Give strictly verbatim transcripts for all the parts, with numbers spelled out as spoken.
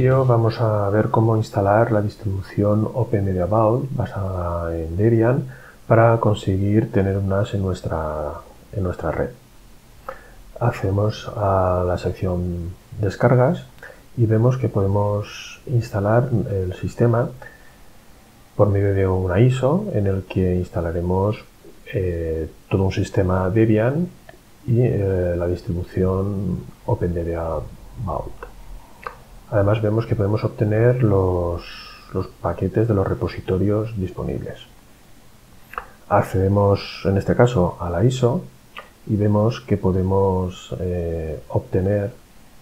vídeo vamos a ver cómo instalar la distribución OpenMediaVault basada en Debian para conseguir tener un NAS en nuestra, en nuestra red. Hacemos a la sección Descargas y vemos que podemos instalar el sistema por medio de una I S O en el que instalaremos eh, todo un sistema Debian y eh, la distribución OpenMediaVault. Además vemos que podemos obtener los, los paquetes de los repositorios disponibles. Accedemos en este caso a la I S O y vemos que podemos eh, obtener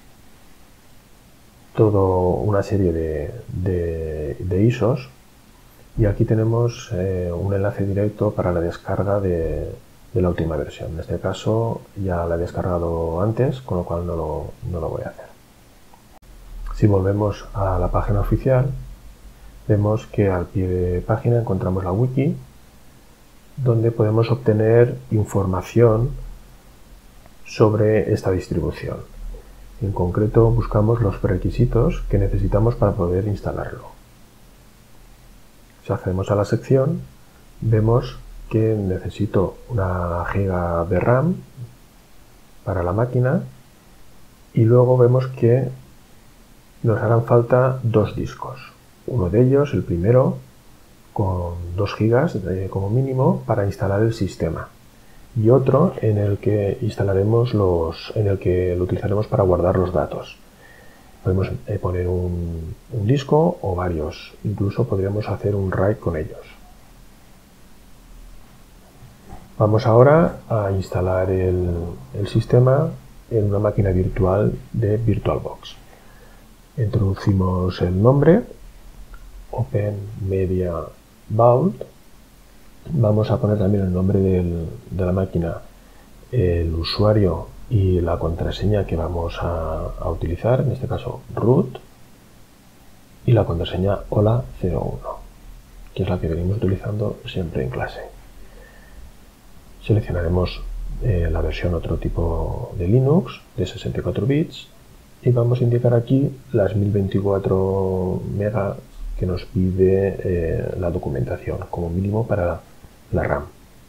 toda una serie de, de, de I S Os y aquí tenemos eh, un enlace directo para la descarga de, de la última versión. En este caso ya la he descargado antes, con lo cual no lo, no lo voy a hacer. Si volvemos a la página oficial, vemos que al pie de página encontramos la wiki, donde podemos obtener información sobre esta distribución. En concreto, buscamos los requisitos que necesitamos para poder instalarlo. Si accedemos a la sección, vemos que necesito una giga de RAM para la máquina y luego vemos que nos harán falta dos discos. Uno de ellos, el primero, con dos gigas eh, como mínimo para instalar el sistema. Y otro en el que instalaremos los, en el que lo utilizaremos para guardar los datos. Podemos eh, poner un, un disco o varios. Incluso podríamos hacer un RAID con ellos. Vamos ahora a instalar el, el sistema en una máquina virtual de VirtualBox. Introducimos el nombre, OpenMediaVault. Vamos a poner también el nombre del, de la máquina, el usuario y la contraseña que vamos a, a utilizar, en este caso root, y la contraseña hola cero uno, que es la que venimos utilizando siempre en clase. Seleccionaremos eh, la versión otro tipo de Linux de sesenta y cuatro bits. Y vamos a indicar aquí las mil veinticuatro megas que nos pide eh, la documentación como mínimo para la RAM.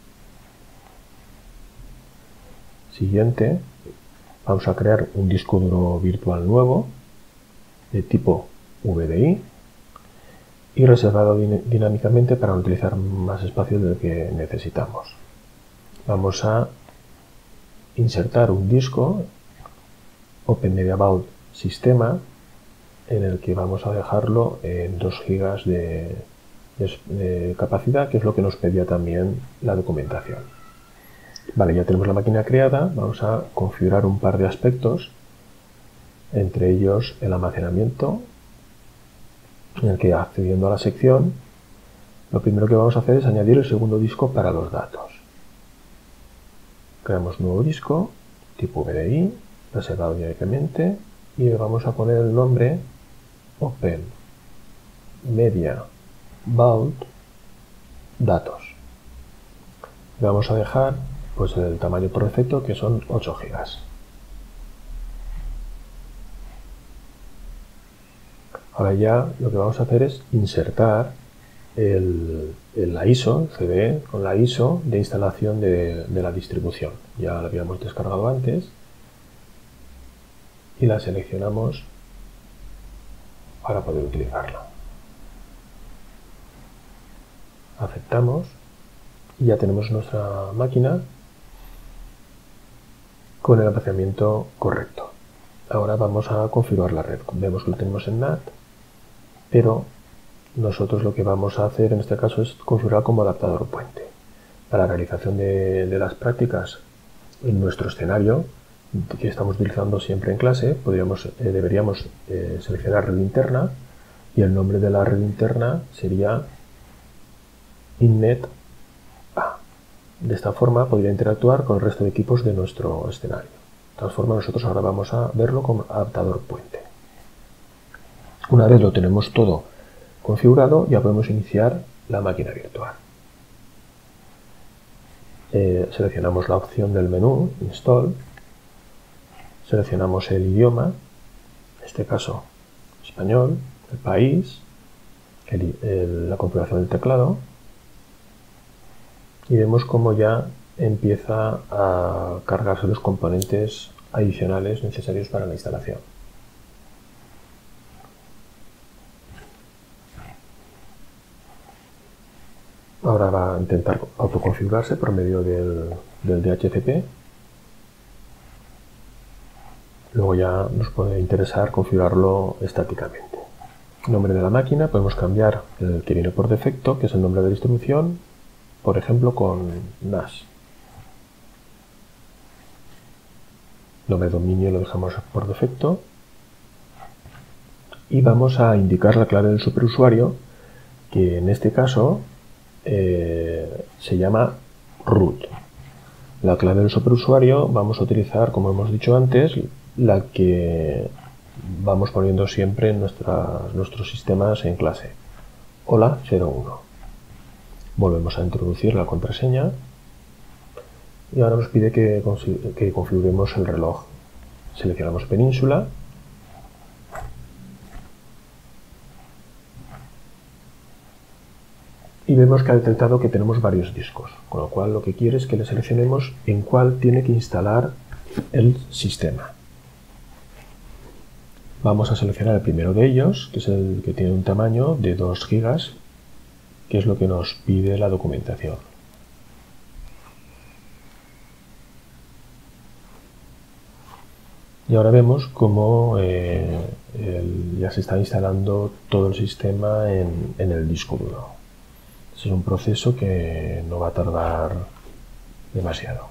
Siguiente, vamos a crear un disco duro virtual nuevo de tipo V D I y reservado dinámicamente para utilizar más espacio del que necesitamos. Vamos a insertar un disco OpenMediaVault sistema en el que vamos a dejarlo en dos gigas de, de, de capacidad, que es lo que nos pedía también la documentación. Vale, ya tenemos la máquina creada. Vamos a configurar un par de aspectos, entre ellos el almacenamiento, en el que accediendo a la sección, lo primero que vamos a hacer es añadir el segundo disco para los datos. Creamos nuevo disco tipo V D I, reservado dinámicamente, y le vamos a poner el nombre OpenMediaVault datos. Le vamos a dejar pues el tamaño por defecto, que son ocho gigas. Ahora ya lo que vamos a hacer es insertar el, el, la I S O, el C D E, con la I S O de instalación de, de la distribución. Ya la habíamos descargado antes. Y la seleccionamos para poder utilizarla. Aceptamos y ya tenemos nuestra máquina con el almacenamiento correcto. Ahora vamos a configurar la red. Vemos que lo tenemos en N A T, pero nosotros lo que vamos a hacer en este caso es configurar como adaptador puente. Para la realización de, de las prácticas en nuestro escenario que estamos utilizando siempre en clase, podríamos, eh, deberíamos eh, seleccionar red interna y el nombre de la red interna sería INNET A. De esta forma podría interactuar con el resto de equipos de nuestro escenario. De tal forma nosotros ahora vamos a verlo como adaptador puente. Una vez lo tenemos todo configurado, ya podemos iniciar la máquina virtual. Eh, seleccionamos la opción del menú Install. Seleccionamos el idioma, en este caso español, el país, el, el, la configuración del teclado, y vemos cómo ya empieza a cargarse los componentes adicionales necesarios para la instalación. Ahora va a intentar autoconfigurarse por medio del, del D H C P. Luego ya nos puede interesar configurarlo estáticamente. Nombre de la máquina, podemos cambiar el que viene por defecto, que es el nombre de la distribución, por ejemplo con N A S. Nombre de dominio lo dejamos por defecto. Y vamos a indicar la clave del superusuario, que en este caso eh, se llama root. La clave del superusuario vamos a utilizar, como hemos dicho antes, la que vamos poniendo siempre en nuestras, nuestros sistemas en clase. Hola cero uno. Volvemos a introducir la contraseña y ahora nos pide que, que configuremos el reloj. Seleccionamos península y vemos que ha detectado que tenemos varios discos, con lo cual lo que quiere es que le seleccionemos en cuál tiene que instalar el sistema. Vamos a seleccionar el primero de ellos, que es el que tiene un tamaño de dos gigas, que es lo que nos pide la documentación. Y ahora vemos cómo eh, el, ya se está instalando todo el sistema en, en el disco duro. Es un proceso que no va a tardar demasiado.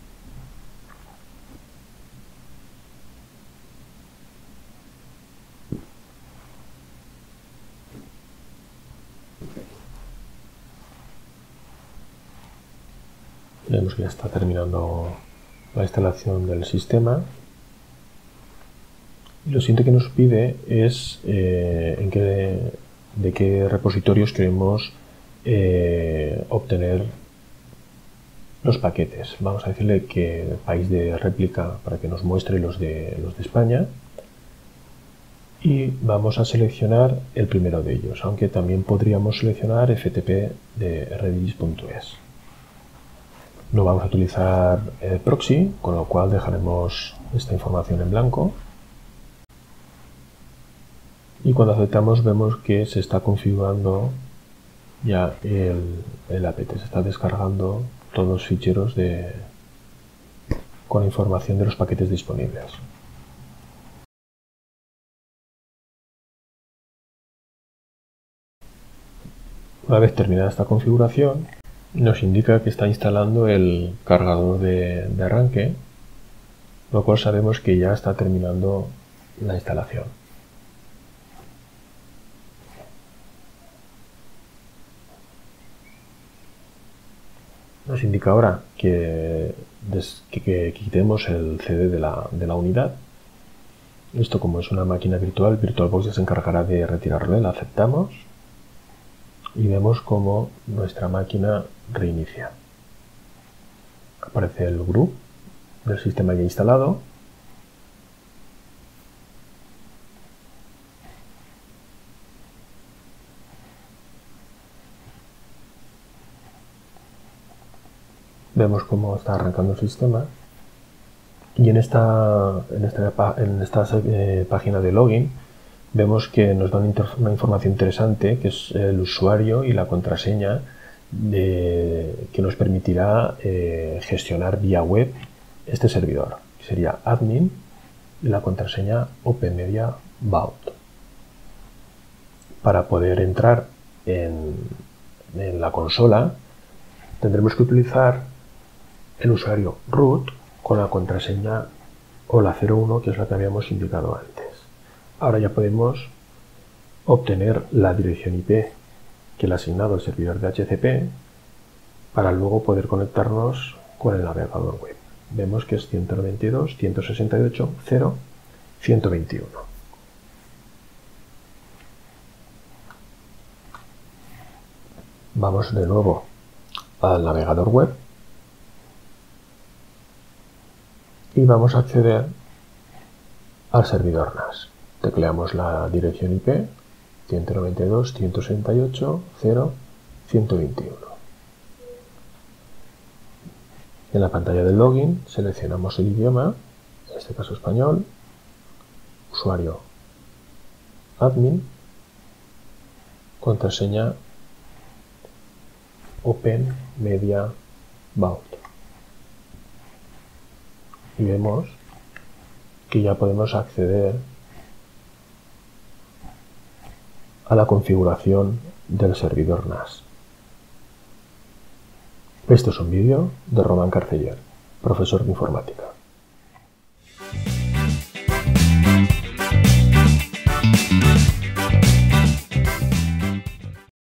Vemos que ya está terminando la instalación del sistema. Y lo siguiente que nos pide es eh, en qué, de qué repositorios queremos eh, obtener los paquetes. Vamos a decirle que el país de réplica para que nos muestre los de, los de España. Y vamos a seleccionar el primero de ellos, aunque también podríamos seleccionar F T P de redis punto es. No vamos a utilizar el proxy, con lo cual dejaremos esta información en blanco. Y cuando aceptamos vemos que se está configurando ya el, el apt, se está descargando todos los ficheros de, con la información de los paquetes disponibles. Una vez terminada esta configuración, nos indica que está instalando el cargador de, de arranque, lo cual sabemos que ya está terminando la instalación. Nos indica ahora que, des, que, que quitemos el C D de la, de la unidad. Esto, como es una máquina virtual, VirtualBox ya se encargará de retirarlo. La aceptamos y vemos cómo nuestra máquina reinicia. Aparece el group del sistema ya instalado. Vemos cómo está arrancando el sistema. Y en esta, en esta, en esta eh, página de login vemos que nos dan una información interesante, que es el usuario y la contraseña de, que nos permitirá eh, gestionar vía web este servidor, que sería admin y la contraseña openmediavault. Para poder entrar en, en la consola tendremos que utilizar el usuario root con la contraseña hola cero uno, que es la que habíamos indicado antes. Ahora ya podemos obtener la dirección I P que le ha asignado el servidor de D H C P para luego poder conectarnos con el navegador web. Vemos que es ciento noventa y dos punto ciento sesenta y ocho punto cero punto ciento veintiuno. Vamos de nuevo al navegador web y vamos a acceder al servidor N A S. tecleamos la dirección I P ciento noventa y dos punto ciento sesenta y ocho punto cero punto ciento veintiuno. En la pantalla del login seleccionamos el idioma, en este caso español, usuario admin, contraseña Open Media Vault. Y vemos que ya podemos acceder a la configuración del servidor N A S. Este es un vídeo de Román Carceller, profesor de informática.